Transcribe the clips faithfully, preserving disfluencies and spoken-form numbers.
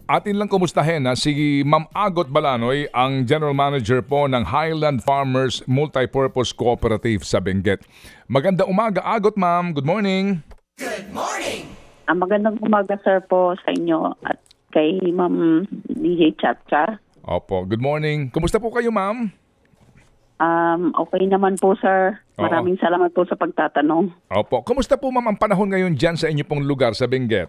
Atin lang kumustahin na si Ma'am Agot Balanoy, ang General Manager po ng Highland Farmers Multipurpose Cooperative sa Benguet. Maganda umaga, Agot Ma'am. Good morning. Good morning! Ah, magandang umaga sir po sa inyo at kay Ma'am D J Chacha. Opo, good morning. Kumusta po kayo, Ma'am? Um, okay naman po sir. Maraming Oo. salamat po sa pagtatanong. Opo. Kumusta po, Ma'am, ang panahon ngayon dyan sa inyo pong lugar sa Benguet?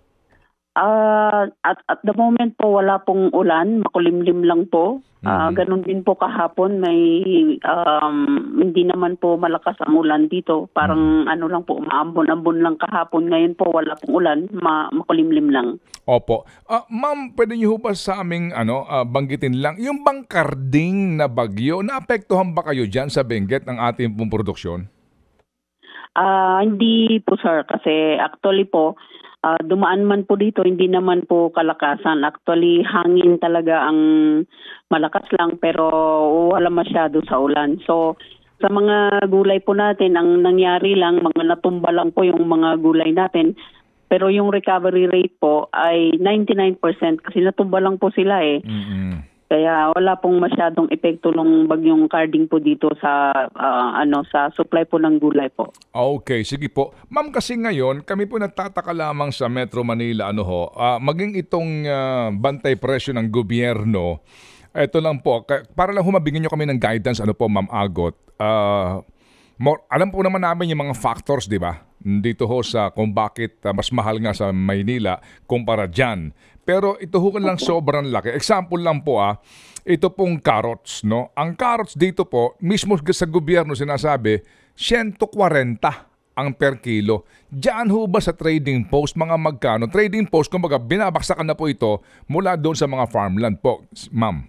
Ah, at at the moment po wala pong ulan, makulimlim lang po. Ah, ganun din po kahapon, may um, hindi naman po malakas ang ulan dito. Parang ano lang po, maambon-ambon lang kahapon. Ngayon po wala pong ulan, ma- makulimlim lang. Opo. Ah, Ma'am, pwede niyo ho ba sa aming ano, ah, banggitin lang, yung bang karding na bagyo, naapektuhan ba kayo dyan sa Benguet ng ating pong produksyon? Ah, hindi po sir, kasi actually po, Ah, dumaan man po dito, hindi naman po kalakasan. Actually, hangin talaga ang malakas lang pero wala masyado sa ulan. So, sa mga gulay po natin, ang nangyari lang, mga natumba lang po yung mga gulay natin. Pero yung recovery rate po ay ninety-nine percent kasi natumba lang po sila eh. Mm-mm. Kaya wala pong masyadong epekto ng bagyong Carding po dito sa ah, ano sa supply po ng gulay po. Okay, sige po. Ma'am, kasi ngayon, kami po nagtataka lamang sa Metro Manila, ano ho, ah, maging itong ah, bantay presyo ng gobyerno, ito lang po, ka- para lang humabigyan nyo kami ng guidance, ano po, Ma'am Agot, ah, more, alam po naman namin yung mga factors, di ba? Dito ho sa kung bakit ah, mas mahal nga sa Maynila kumpara dyan. Pero ito ho lang sobrang laki. Example lang po ah, ito pong carrots, no? Ang carrots dito po, mismo sa gobyerno sinasabi, one forty ang per kilo. Diyan ho ba sa trading post, mga magkano? Trading post, kumbaga, binabaksakan na po ito mula doon sa mga farmland po, ma'am.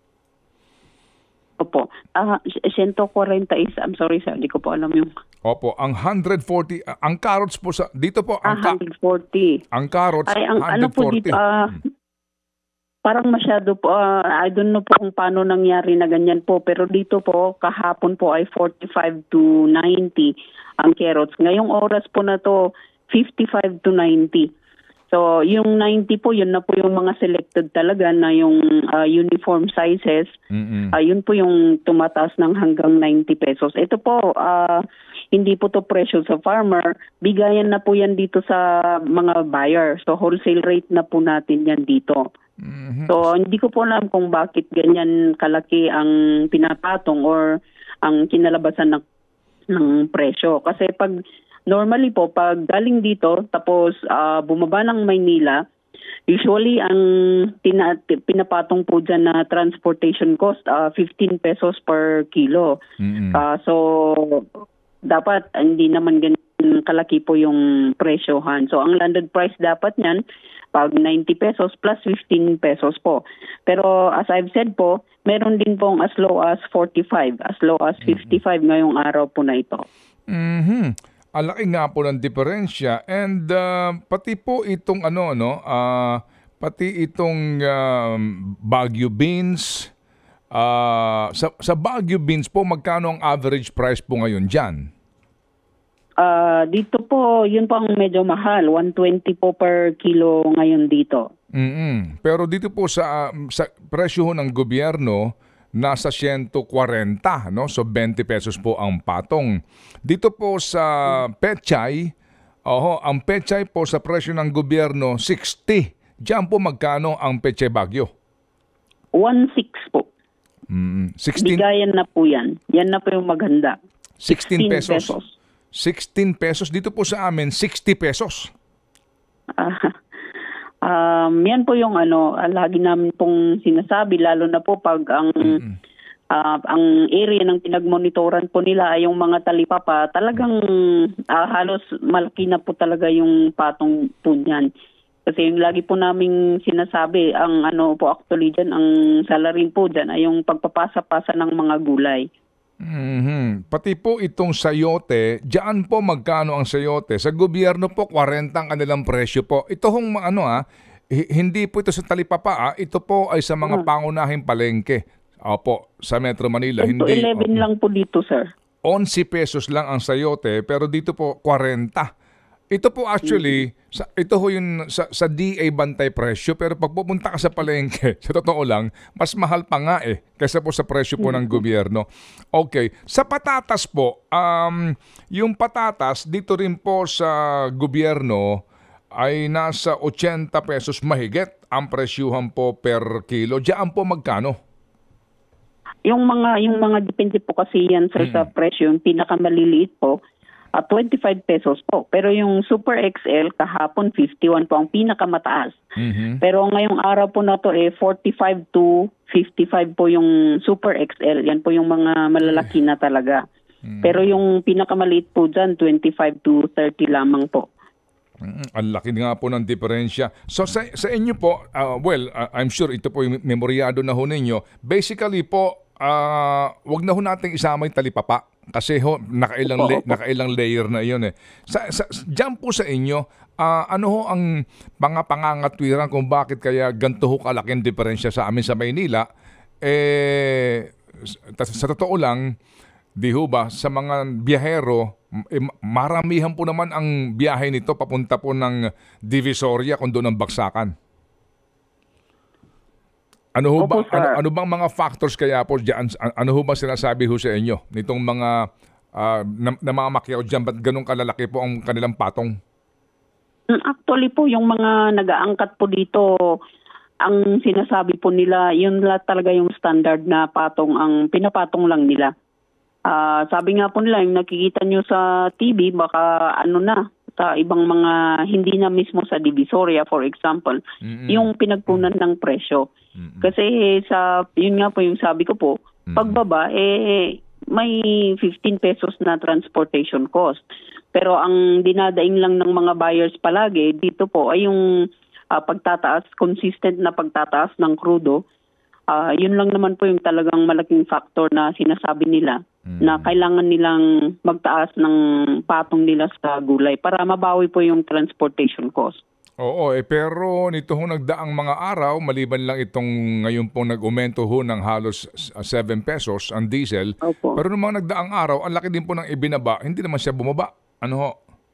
Opo. Ah, one forty is, I'm sorry sir, hindi ko po alam yung Opo, ang one forty, ah, ang carrots po sa, dito po, ah, ang, ka- one forty. ang carrots, Ay, ang ano po one forty. dito, ah, parang masyado po, ah, I don't know po kung paano nangyari na ganyan po, pero dito po, kahapon po ay forty-five to ninety ang carrots. Ngayong oras po na to, fifty-five to ninety. So, yung ninety po, yun na po yung mga selected talaga na yung ah, uniform sizes. Mm-mm. Ah, yun po yung tumataas ng hanggang ninety pesos. Ito po, ah, hindi po to presyo sa farmer. Bigayan na po yan dito sa mga buyer. So, wholesale rate na po natin yan dito. Mhm. So, hindi ko po alam kung bakit ganyan kalaki ang pinapatong or ang kinalabasan ng, ng presyo. Kasi pag normally po, pag galing dito, tapos ah, bumaba ng Maynila, usually ang tina, pinapatong po dyan na transportation cost, ah, fifteen pesos per kilo. Mm-mm. Ah, so, dapat hindi naman ganyan kalaki po yung presyohan. So, ang landed price dapat niyan, pag ninety pesos plus fifteen pesos po. Pero as I've said po, meron din pong as low as forty-five, as low as fifty-five ngayong araw po na ito. Mhm. Ang laki nga po ng diferensya and ah, pati po itong ano no, ah, pati itong um, Baguio beans, ah, sa sa Baguio beans po magkano ang average price po ngayon diyan? Ah, dito po, yun po ang medyo mahal, one twenty po per kilo ngayon dito. Mm. Pero dito po sa ah, sa presyo ho ng gobyerno nasa one forty, no? So twenty pesos po ang patong. Dito po sa pechay, oho, ang pechay po sa presyo ng gobyerno sixty. Diyan po magkano ang pechay Baguio? one six po. Mm, sixteen, Bigayan na po yan. Yan na po yung maganda. sixteen sixteen pesos. pesos. sixteen pesos. Dito po sa amin, sixty pesos. Ah, um, yan po yung ano, ah, lagi namin pong sinasabi, lalo na po pag ang ah, ang area ng pinagmonitoran po nila ay yung mga talipapa, talagang ah, halos malaki na po talaga yung patong po niyan. Kasi yung lagi po naming sinasabi, ang ano po actually dyan, ang salary po dyan ay yung pagpapasa-pasa ng mga gulay. Mhm. Pati po itong sayote, diyan po magkano ang sayote? Sa gobyerno po, forty ang kanilang presyo po. Ito hong mga ano ah, hi- hindi po ito sa talipapa ah, ito po ay sa mga pangunahing palengke. Opo, sa Metro Manila. ten to Hindi, eleven lang po dito, sir. eleven pesos lang ang sayote, pero dito po forty Ito po actually, sa, ito ho yung sa, sa D A bantay presyo, pero pag pupunta ka sa palengke, sa totoo lang, mas mahal pa nga eh, kaysa po sa presyo po ng gobyerno. Okay, sa patatas po, um, yung patatas dito rin po sa gobyerno ay nasa eighty pesos mahigit ang presyuhan po per kilo. Diyan po magkano? Yung mga yung mga depende po kasi yan sir, sa presyo, yung pinakamaliliit po, uh, twenty-five pesos po. Pero yung Super X L kahapon fifty-one po ang pinakamataas. Mm-hmm. Pero ngayong araw po na to eh forty-five to fifty-five po yung Super X L. Yan po yung mga malalaki na talaga. Mm-hmm. Pero yung pinakamaliit po dyan, twenty-five to thirty lamang po. Mm, ang laki nga po ng diferensya. So sa, sa inyo po, uh, well, uh, I'm sure ito po yung memoryado na ho ninyo. Basically po, uh, wag na ho nating isama yung talipapa. Kasi ho, nakailang, la- nakailang layer na yun eh. Sa, sa, dyan po sa inyo, uh, ano ho ang mga pangangatwiran kung bakit kaya ganito ho kalaking diferensya sa amin sa Maynila? Eh, sa, sa totoo lang, di ho ba, sa mga biyahero, eh, maramihan po naman ang biyahe nito papunta po ng Divisoria kung doon ang baksakan. Ano ho ba, Opo, ano, ano bang mga factors kaya po diyan? Ano ho ba sinasabi ho sa inyo nitong mga uh, na, na mga makyaw diyan, ba't ganun kalalaki po ang kanilang patong? Actually po, yung mga nag-aangkat po dito, ang sinasabi po nila, yun la talaga yung standard na patong, ang pinapatong lang nila. Uh, sabi nga po nila, yung nakikita nyo sa T V, baka ano na, sa ibang mga, hindi na mismo sa Divisoria, for example, mm-hmm. yung pinagpunan ng presyo. Mm-hmm. Kasi sa, yun nga po yung sabi ko po, mm-hmm. pagbaba, eh, may fifteen pesos na transportation cost. Pero ang dinadaing lang ng mga buyers palagi, dito po ay yung uh, pagtataas, consistent na pagtataas ng crudo. Uh, yun lang naman po yung talagang malaking factor na sinasabi nila mm. na kailangan nilang magtaas ng patong nila sa gulay para mabawi po yung transportation cost. Oo, eh, pero nito ho nagdaang mga araw, maliban lang itong ngayon pong nag-aumento ho ng halos seven pesos ang diesel. Opo. Pero nung mga nagdaang araw, ang laki din po ng ibinaba, hindi naman siya bumaba. Ano ho?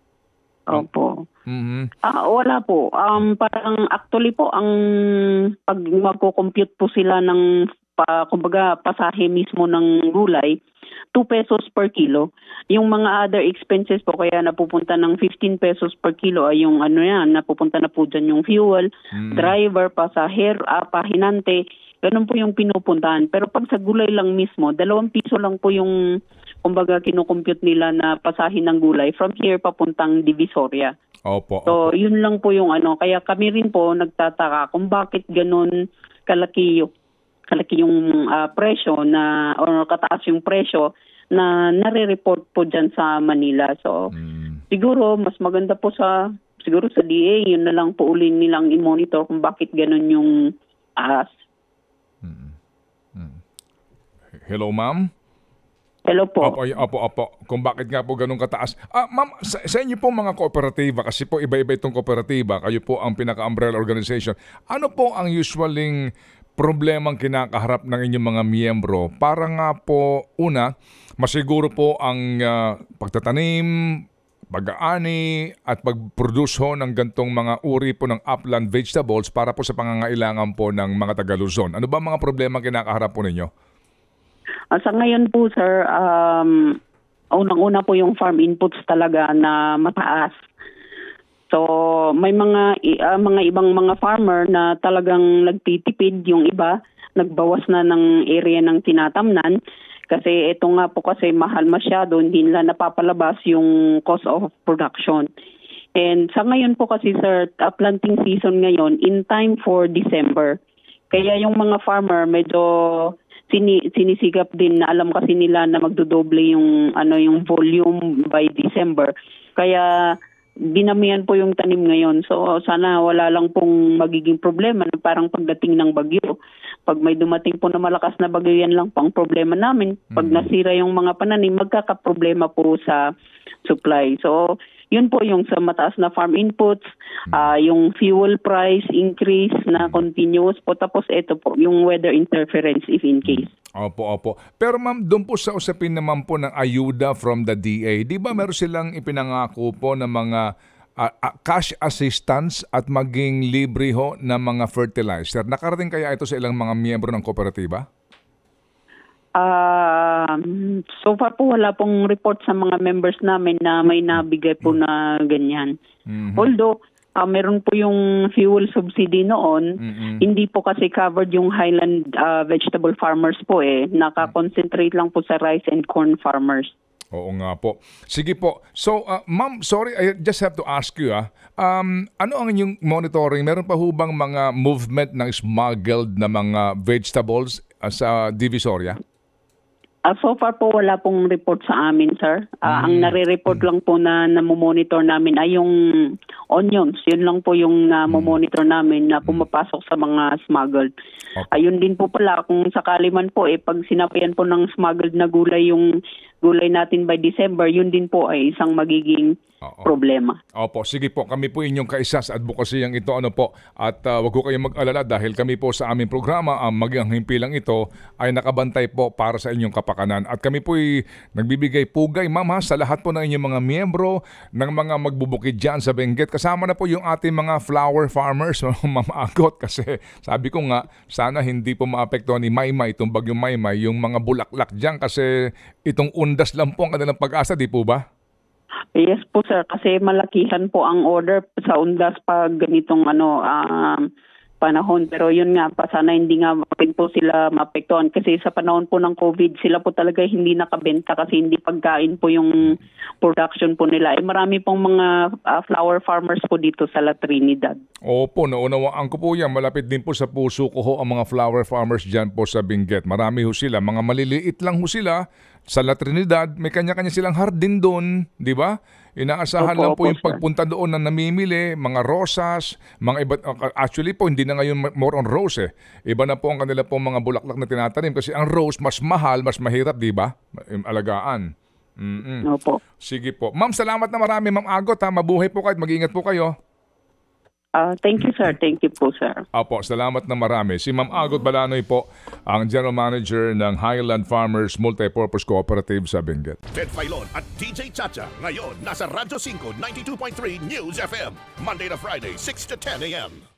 Opo. Mm-hmm. Ah, wala po. Um, parang actually po, ang pag magko-compute po sila ng pa, kumbaga pasahe mismo ng gulay, two pesos per kilo. Yung mga other expenses po kaya napupunta ng fifteen pesos per kilo ay yung ano yan, napupunta na po dyan yung fuel, mm. driver, pasaher, ah, pahinante, ganun po yung pinupuntahan. Pero pag sa gulay lang mismo, dalawang piso lang po yung kumbaga kinukompute nila na pasahin ng gulay from here papuntang Divisoria. Opo, so, opo. Yun lang po yung ano. Kaya kami rin po nagtataka kung bakit ganun kalaki yung, kalaki yung uh, presyo na, or kataas yung presyo na nare-report po dyan sa Manila. So, mm. siguro mas maganda po sa, siguro sa D A, yun na lang po uli nilang i-monitor kung bakit ganun yung taas. Mm. Mm. Hello, ma'am? Hello po. Opo, opo, opo. Kung bakit nga po ganun kataas. Ah, ma'am, sa, sa inyo po mga kooperatiba, kasi po iba-iba itong kooperatiba, kayo po ang pinaka-umbrella organization. Ano po ang usualing problemang kinakaharap ng inyong mga miyembro para nga po, una, masiguro po ang uh, pagtatanim, pag-aani at pag-produce ho ng gantong mga uri po ng upland vegetables para po sa pangangailangan po ng mga taga-Luzon. Ano ba mga problema kinakaharap po ninyo? Uh, sa ngayon po, sir, um, unang-una po yung farm inputs talaga na mataas. So, may mga uh, mga ibang mga farmer na talagang nagtitipid, yung iba, nagbawas na ng area ng tinatamnan. Kasi ito nga po kasi mahal masyado, hindi nila napapalabas yung cost of production. And sa ngayon po kasi, sir, uh, planting season ngayon in time for December. Kaya yung mga farmer medyo Sini, sinisigap din na alam kasi nila na magdodoble yung ano yung volume by December. Kaya dinamihan po yung tanim ngayon. So sana wala lang pong magiging problema na parang pagdating ng bagyo. Pag may dumating po na malakas na bagyo, yan lang pang problema namin. Pag nasira yung mga pananim, magkakaproblema po sa supply. So yun po yung sa mataas na farm inputs, uh, yung fuel price increase na continuous po. Tapos ito po, yung weather interference if in case. Opo, opo. Pero ma'am, doon po sa usapin naman po ng ayuda from the D A, di ba meron silang ipinangako po ng mga ah, ah, cash assistance at maging libre ho ng mga fertilizer. Nakarating kaya ito sa ilang mga miyembro ng kooperatiba? Um, so far po wala pong report sa mga members namin na may nabigay po na ganyan. Mhm. Although, ah, meron po yung fuel subsidy noon, Mhm. hindi po kasi covered yung highland ah, vegetable farmers po eh. Nakakonsentrate lang po sa rice and corn farmers. Oo nga po. Sige po. So, ah, ma'am, sorry, I just have to ask you, ah. Um, ano ang inyong monitoring? Meron pa hubang mga movement ng smuggled na mga vegetables ah, sa Divisoria? Ah, so far po wala pong report sa amin, sir. Ah, Ang nare-report lang po na namomonitor namin ay yung onions. Yun lang po yung namomonitor namin na pumapasok sa mga smuggled. Okay. Ayun din po pala, kung sakali man po, eh, pag sinapian po ng smuggled na gulay yung gulay natin by December, yun din po ay isang magiging Oo. problema. Opo, sige po. Kami po inyong kaisa sa advokasiyang ito. Ano po? At uh, wag ko kayong mag-alala dahil kami po sa aming programa, ang magang himpilang ito ay nakabantay po para sa inyong kapakanan. At kami po ay nagbibigay pugay, ma'am, ha, sa lahat po ng inyong mga miyembro ng mga magbubukid dyan sa Benguet. Kasama na po yung ating mga flower farmers, Ma'am Agot. Kasi sabi ko nga, sana hindi po maapektuhan ni Maymay, itong bagyong Maymay, yung mga bulaklak dyan. Kasi itong undas lang po ang kanilang pag-asa, di po ba? Yes po, sir, kasi malakihan po ang order sa undas pag ganitong ano um, panahon. Pero yun nga pa, sana hindi nga rin po sila maapektuhan kasi sa panahon po ng COVID, sila po talaga hindi nakabenta kasi hindi pagkain po yung production po nila. Eh, marami pong mga uh, flower farmers po dito sa La Trinidad. Opo, naunawaan ko po yan. Malapit din po sa puso ko ho ang mga flower farmers dyan po sa Benguet. Marami ho sila. Mga maliliit lang ho sila. Sa La Trinidad, may kanya-kanya silang hardin doon, di ba? Inaasahan Opo, lang po opo, yung sir. pagpunta doon na namimili, mga rosas, mga iba, actually po hindi na ngayon more on rose eh. Iba na po ang kanila po mga bulaklak na tinatanim kasi ang rose mas mahal, mas mahirap, di ba? Yung alagaan. Mm-mm. Opo. Sige po. Ma'am, salamat na marami, Ma'am Agot, ha. Mabuhay po kayo at mag-ingat po kayo. Ah, thank you, sir. Thank you po, sir. Apo, salamat na marami. Si Ma'am Agot Balanoy po, ang General Manager ng Highland Farmers Multipurpose Cooperative sa Benguet. Ted Filon at D J Chacha. Ngayon, nasa Radyo five ninety-two point three News F M. Monday to Friday, six to ten a m